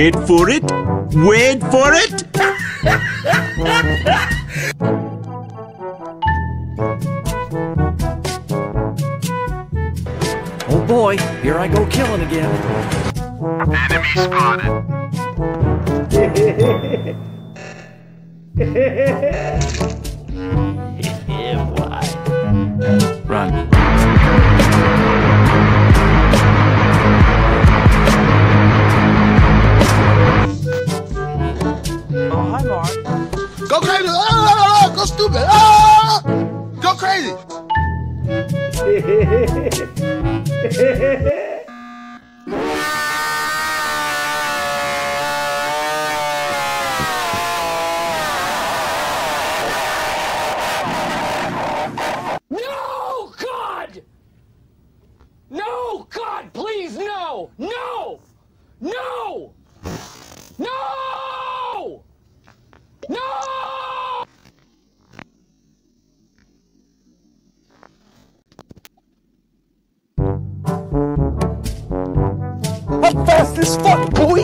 Wait for it. Wait for it. Oh boy, here I go killing again. Enemy spotted. Yeah, boy. Run. Oh, hi, Mark. Go crazy! Ah, go stupid! Ah! Go crazy! No, God! No, God, please, no! No! No! No! No! I'm fast as fuck, boy!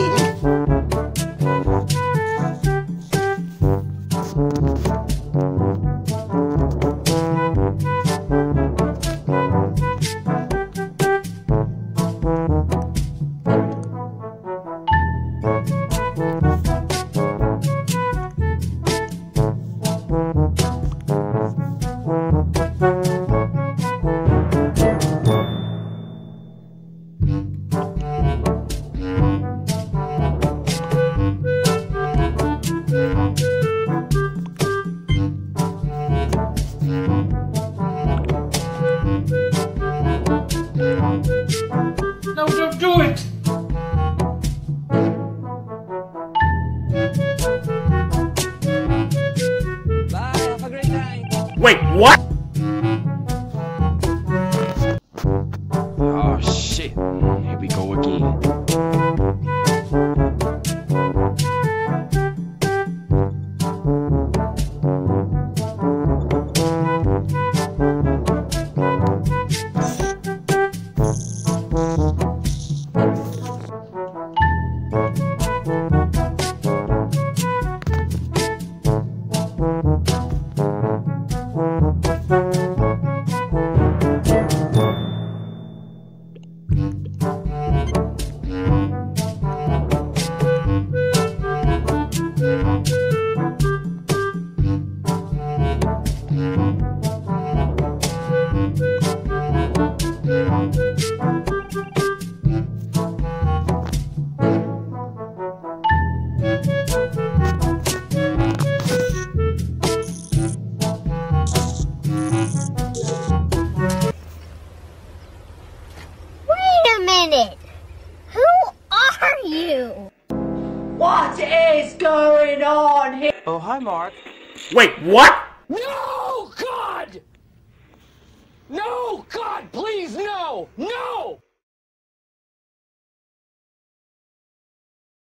No, don't do it! Bye, have a great night. Wait, what? Oh shit, here we go again. Wait a minute! Who are you? What is going on here? Oh, hi, Mark. Wait, what? No, God! No, God, please, no! No!